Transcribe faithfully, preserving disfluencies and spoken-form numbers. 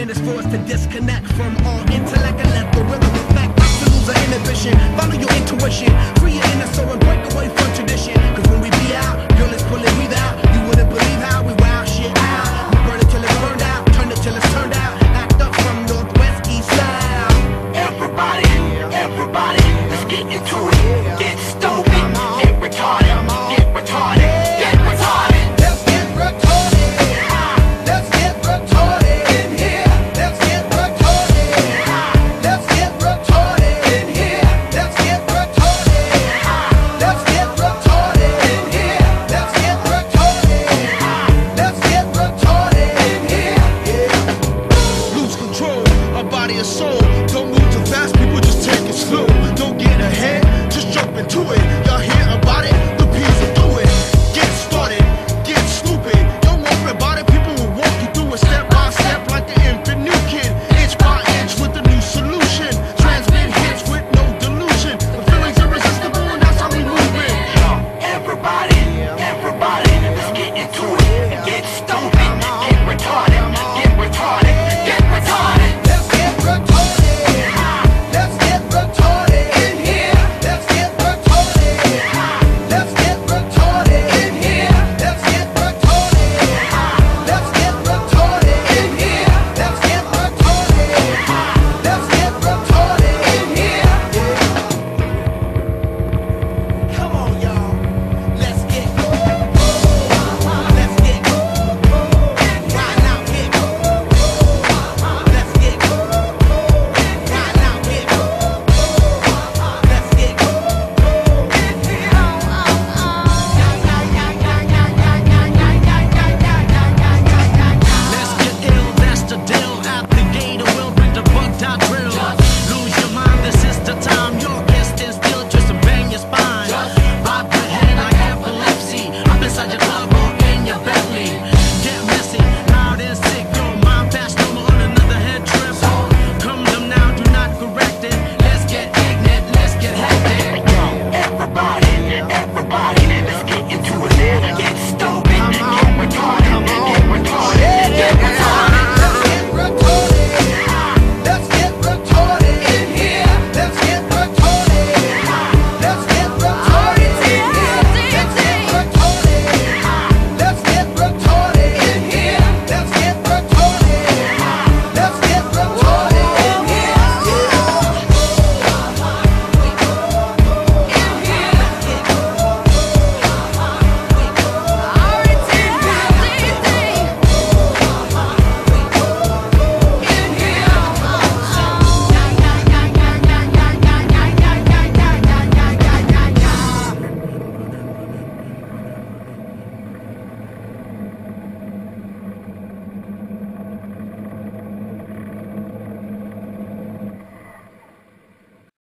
and it's for us to disconnect from all intellect and let the rhythm affect us to lose our inhibition. Follow your intuition, free your inner soul and break away from tradition. Cause when we be out, girl, it's pulling we out. You wouldn't believe how we wow shit out. We burn it till it's burned out, turn it till it's turned out. Act up from northwest, east side. Everybody, everybody, let's get into it. Get stupid.